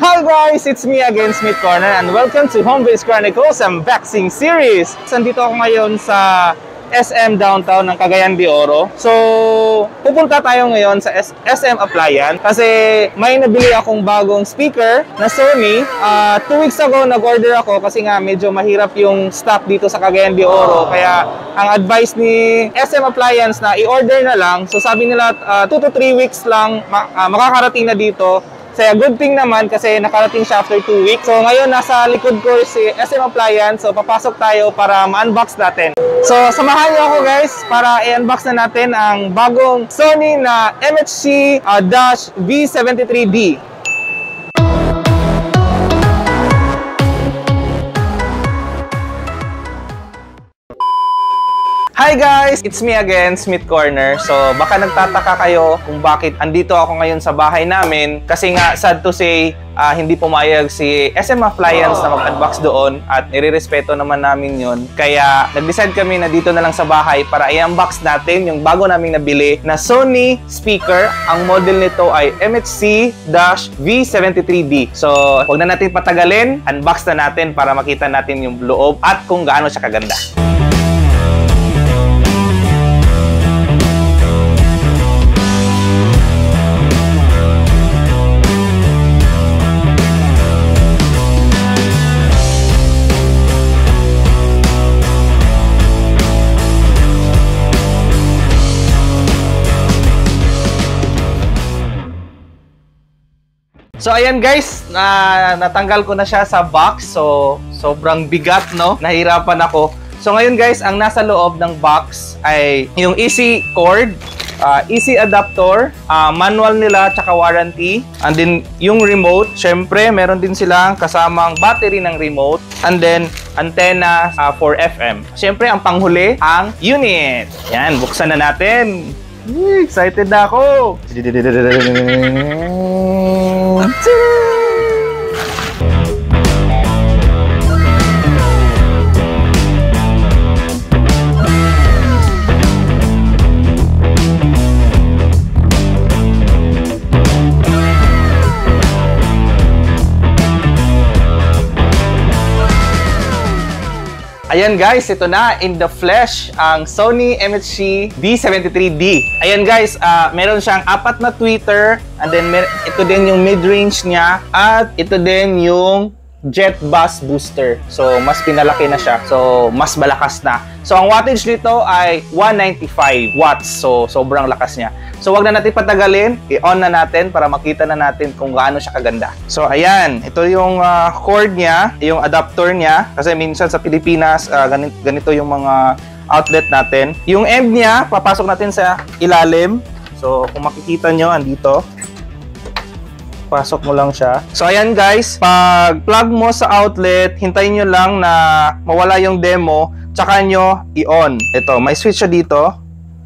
Hi guys! It's me again, Smith Corner, and welcome to Homebase Chronicles Unboxing Series! Nandito ako ngayon sa SM Downtown ng Cagayan de Oro. So, pupunta tayo ngayon sa SM Appliance kasi may nabili akong bagong speaker na Sony. 2 weeks ago, nag-order ako kasi nga medyo mahirap yung stock dito sa Cagayan de Oro. Kaya, ang advice ni SM Appliance na i-order na lang. So, sabi nila 2 to 3 weeks lang makakarating na dito. Kaya good thing naman kasi nakarating siya after 2 weeks. So ngayon nasa likod ko si SM Appliance. So papasok tayo para ma-unbox natin. So samahan niyo ako guys para i-unbox na natin ang bagong Sony na MHC-V73D. Hi guys! It's me again, Smith Corner. So baka nagtataka kayo kung bakit andito ako ngayon sa bahay namin. Kasi nga, sad to say, hindi pumayag si SM Appliance na mag-unbox doon at nire-respeto naman namin yun. Kaya nag-decide kami na dito na lang sa bahay para i-unbox natin yung bago naming nabili na Sony speaker. Ang model nito ay MHC-V73D. So huwag na natin patagalin, unbox na natin para makita natin yung loob at kung gaano siya kaganda. So ayan guys, natanggal ko na siya sa box. So sobrang bigat, no? Nahirapan ako. So ngayon guys, ang nasa loob ng box ay yung easy cord, easy adapter, manual nila tsaka warranty, and then yung remote. Syempre meron din silang kasamang battery ng remote, and then antenna for FM. Syempre ang panghuli, ang unit. Yan, buksan na natin. Excited na ako. Ayan guys, ito na in the flesh ang Sony MHC-V73D. Ayan guys, meron siyang 4 na tweeter, and then ito din yung mid-range niya, at ito din yung jet bus booster. So mas pinalaki na siya. So mas malakas na. So ang wattage nito ay 195 watts. So sobrang lakas niya. So wag na natin patagalin, i-on na natin para makita na natin kung gaano siya kaganda. So ayan, ito yung cord niya, yung adapter niya. Kasi minsan sa Pilipinas, ganito yung mga outlet natin. Yung end niya, papasok natin sa ilalim. So kung makikita nyo, andito. Pasok mo lang siya. So ayan guys, pag plug mo sa outlet, hintayin nyo lang na mawala yung demo, tsaka nyo i-on. Ito, may switch siya dito.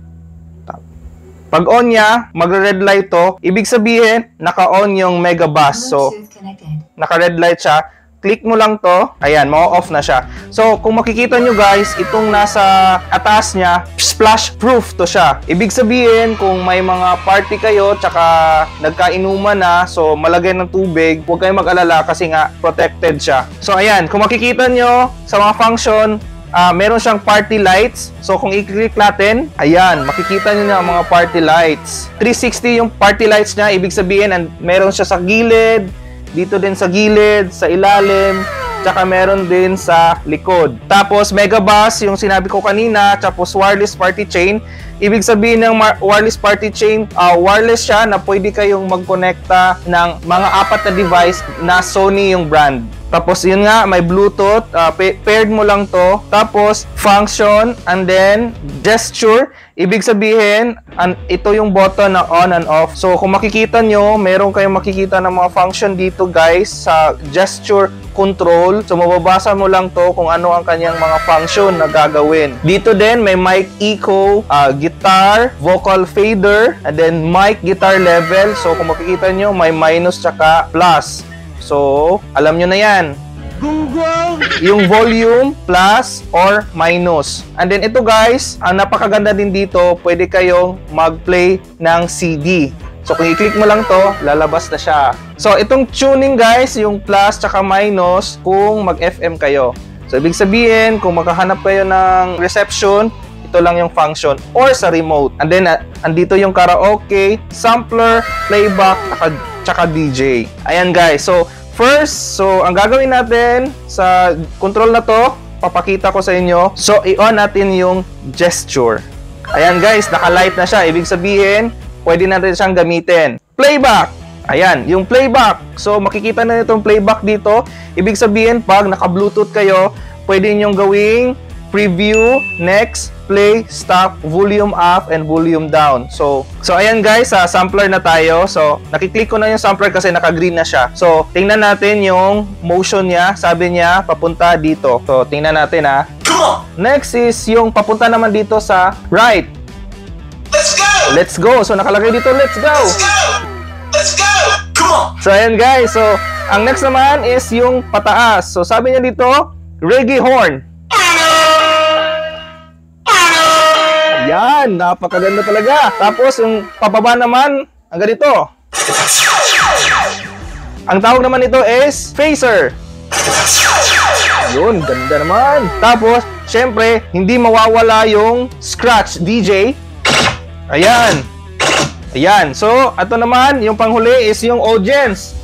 Pag on niya, magre-red light to. Ibig sabihin, naka-on yung Mega Bus. So, naka-red light siya. Click mo lang to. Ayan, ma-off na siya. So, kung makikita nyo guys, itong nasa atas niya, splash proof to siya. Ibig sabihin, kung may mga party kayo, tsaka nagkainuman na, so malagay ng tubig, huwag kayong mag-alala kasi nga protected siya. So, ayan, kung makikita nyo sa mga function, meron siyang party lights. So kung i-click natin, ayan, makikita nyo na ang mga party lights. 360 yung party lights niya. Ibig sabihin, meron siya sa gilid, dito din sa gilid, sa ilalim, tsaka meron din sa likod. Tapos Mega Bus, yung sinabi ko kanina, tapos wireless party chain. Ibig sabihin ng wireless party chain, wireless siya na pwede kayong magkonekta ng mga 4 na device na Sony yung brand. Tapos yun nga, may Bluetooth, paired mo lang to. Tapos function, and then gesture. Ibig sabihin, ito yung button na on and off. So kung makikita nyo, meron kayong makikita ng mga function dito guys sa gesture control. So mababasa mo lang to kung ano ang kanyang mga function na gagawin. Dito din may mic echo, guitar, vocal fader, and then mic guitar level. So kung makikita nyo, may minus tsaka plus. So, alam nyo na yan. Yung volume, plus or minus. And then ito guys, ang napakaganda din dito, pwede kayong mag-play ng CD. So kung i-click mo lang to, lalabas na siya. So itong tuning guys, yung plus tsaka minus kung mag-FM kayo. So ibig sabihin, kung makahanap kayo ng reception, ito lang yung function or sa remote. And then andito yung karaoke, sampler, playback, tsaka DJ. Ayan guys. So first, ang gagawin natin sa control na to, papakita ko sa inyo. So i-on natin yung gesture. Ayan guys, naka-light na siya. Ibig sabihin, pwede natin siyang gamitin. Playback. Ayan, yung playback. So, makikita na itong playback dito. Ibig sabihin, pag naka-Bluetooth kayo, pwede nyong gawing preview, next, play, stop, volume up, and volume down. So ayan guys, sampler na tayo. So, nakiklik ko na yung sampler kasi naka-green na siya. So, tingnan natin yung motion niya. Sabi niya, papunta dito. So, tingnan natin ha. Next is yung papunta naman dito sa right. Let's go! Let's go! So, nakalagay dito, let's go! Let's go! Let's go! Come on! So, ayan guys. So, ang next naman is yung pataas. So, sabi niya dito, reggae horn. Ayan, napakaganda talaga. Tapos, yung pababa naman, ang ganito. Ang tawag naman nito is phaser. Yun, ganda naman. Tapos, syempre, hindi mawawala yung scratch DJ. Ayan. Ayan. So, ito naman, yung panghuli is yung audience.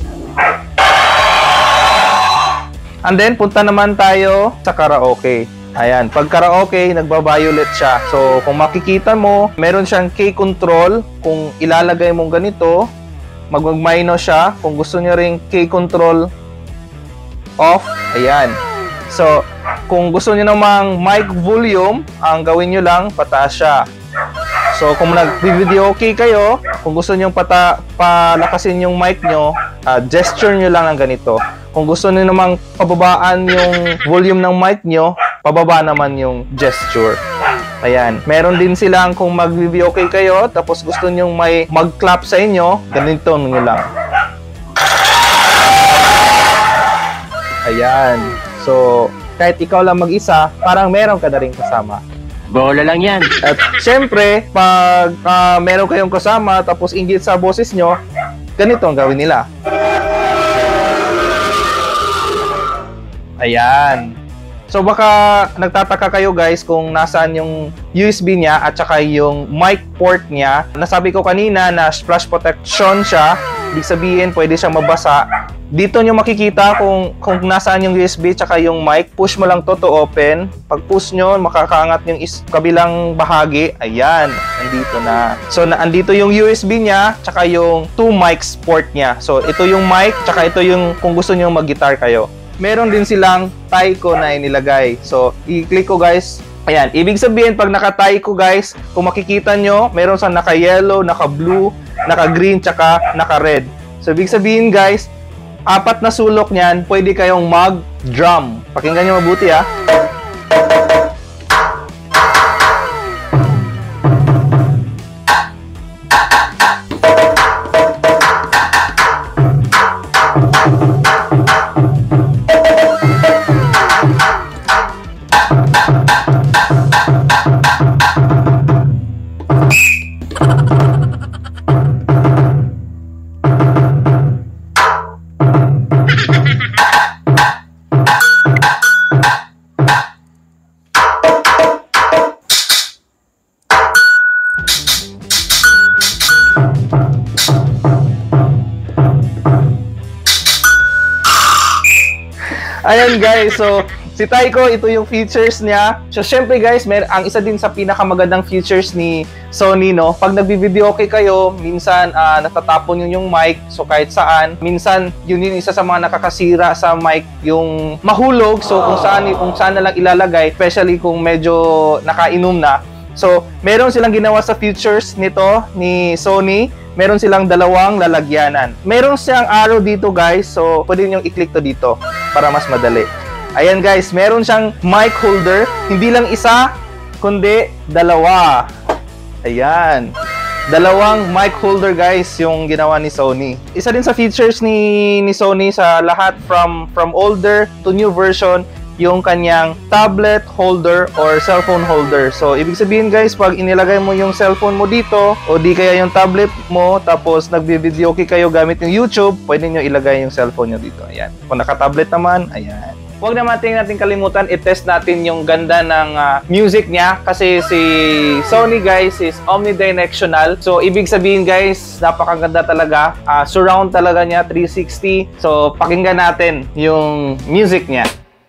And then, punta naman tayo sa karaoke. Ayan. Pag karaoke, nagba-violet siya. So, kung makikita mo, meron siyang K-control. Kung ilalagay mong ganito, mag-minus siya. Kung gusto niyo ring K-control off, ayan. So, kung gusto niyo namang mic volume, ang gawin niyo lang, pataas siya. So, kung nag-video okay kayo, kung gusto niyo palakasin yung mic nyo, gesture nyo lang ng ganito. Kung gusto niyo namang pababaan yung volume ng mic nyo, pababa naman yung gesture. Ayan. Meron din silang kung mag-video okay kayo, tapos gusto niyo may mag-clap sa inyo, ganito nyo lang. Ayan. So, kahit ikaw lang mag-isa, parang meron ka na rin kasama. Bola lang yan. At syempre, pag meron kayong kasama tapos inggit sa boses nyo, ganito ang gawin nila. Ayan. So baka nagtataka kayo guys kung nasaan yung USB niya at saka yung mic port niya. Nasabi ko kanina na splash protection siya. Ibig sabihin, pwede siyang mabasa. Dito nyo makikita kung nasaan yung USB tsaka yung mic. Push mo lang to open. Pag push nyo, makakaangat yung kabilang bahagi. Ayan, nandito na. So, andito yung USB niya tsaka yung 2 mics port niya. So, ito yung mic tsaka ito yung kung gusto nyo mag-guitar kayo. Meron din silang taiko na inilagay. So, i-click ko guys. Ayan, ibig sabihin pag naka-taiko guys, kung makikita nyo, meron sa naka-yellow, naka-blue, naka-green tsaka naka-red. So, ibig sabihin guys, 4 na sulok niyan, pwede kayong mag-drum. Pakinggan nyo mabuti ha. Ayan guys, so si Taiko, ito yung features niya. So syempre guys, ang isa din sa pinakamagandang features ni Sony, no? Pag nagbi-video okay kayo, minsan natatapon yung mic, so kahit saan. Minsan yun isa sa mga nakakasira sa mic, yung mahulog. So kung saan na lang ilalagay, especially kung medyo nakainom na. So meron silang ginawa sa features nito ni Sony. Meron silang 2 lalagyanan. Meron siyang arrow dito guys, so pwede nyo i-click to dito para mas madali. Ayan guys, meron siyang mic holder. Hindi lang isa, kundi 2. Ayan. 2 mic holder guys yung ginawa ni Sony. Isa din sa features ni Sony sa lahat from older to new version, yung kanyang tablet holder or cellphone holder. So, ibig sabihin guys, pag inilagay mo yung cellphone mo dito o di kaya yung tablet mo tapos nagbi-video kayo gamit yung YouTube, pwede nyo ilagay yung cellphone nyo dito. Ayan. Kung naka-tablet naman, ayan. Huwag naman natin kalimutan, i-test natin yung ganda ng music niya kasi si Sony guys is omnidirectional. So, ibig sabihin guys, napakaganda talaga. Surround talaga niya, 360. So, pakinggan natin yung music niya.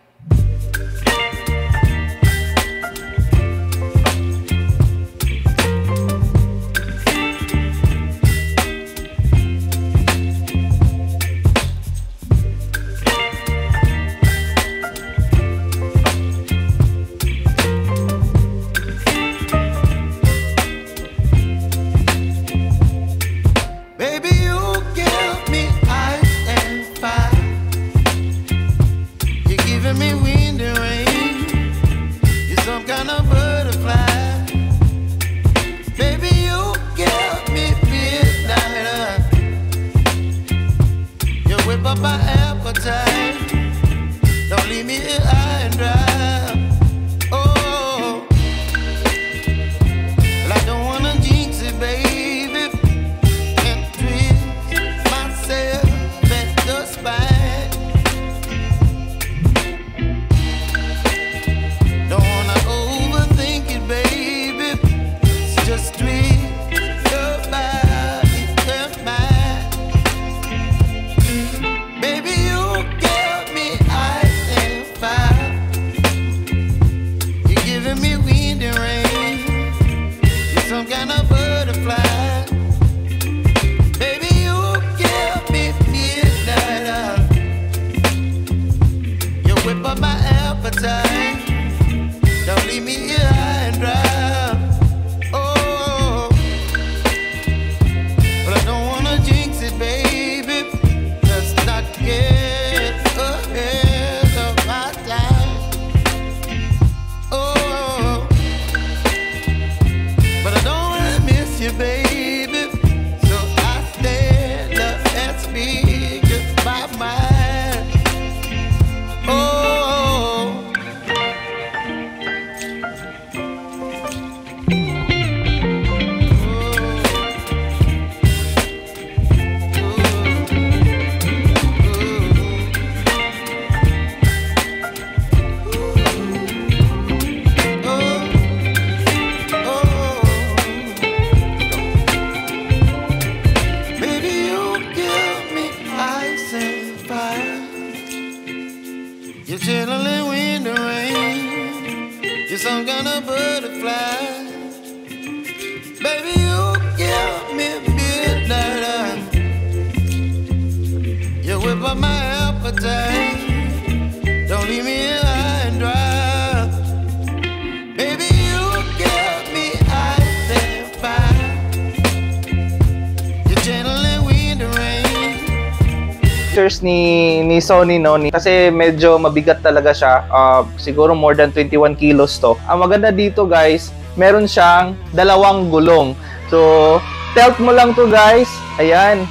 Ni Sony kasi medyo mabigat talaga siya, siguro more than 21 kilos to. Ang maganda dito guys, meron siyang dalawang gulong. So tilt mo lang to guys, ayan,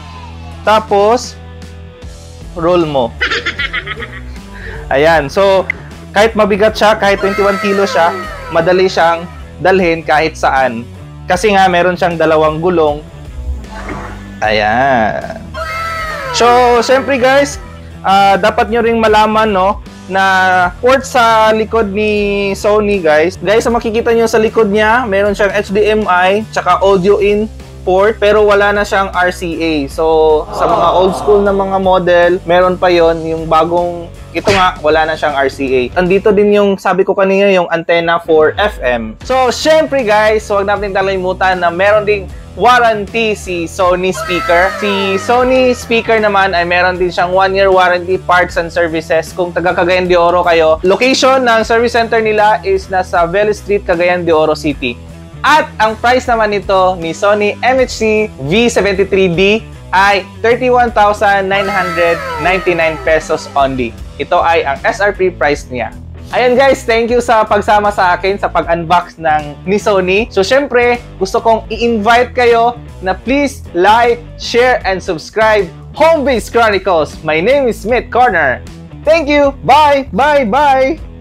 tapos roll mo. Ayan, so kahit mabigat siya, kahit 21 kilos siya, madali siyang dalhin kahit saan kasi nga meron siyang dalawang gulong. Ayan. So, syempre guys, dapat nyo ring malaman na port sa likod ni Sony guys. Guys, ang makikita nyo sa likod niya, meron siyang HDMI, tsaka audio in port, pero wala na siyang RCA. So, sa mga old school na mga model, meron pa yon. Yung bagong, ito nga, wala na siyang RCA. Andito din yung, sabi ko kanina, yung antenna for FM. So, syempre guys, huwag natin kalimutan na meron ding warranty si Sony speaker. Si Sony speaker naman ay meron din siyang 1-year warranty, parts and services. Kung taga Cagayan de Oro kayo, location ng service center nila is nasa Vélez Street, Cagayan de Oro City. At ang price naman nito ni Sony MHC V73D ay 31,999 pesos only. Ito ay ang SRP price niya. Ayan guys, thank you sa pagsama sa akin sa pag-unbox ng ni Sony. So syempre, gusto kong i-invite kayo na please like, share, and subscribe Homebase Chronicles. My name is Smith Corner. Thank you. Bye. Bye. Bye.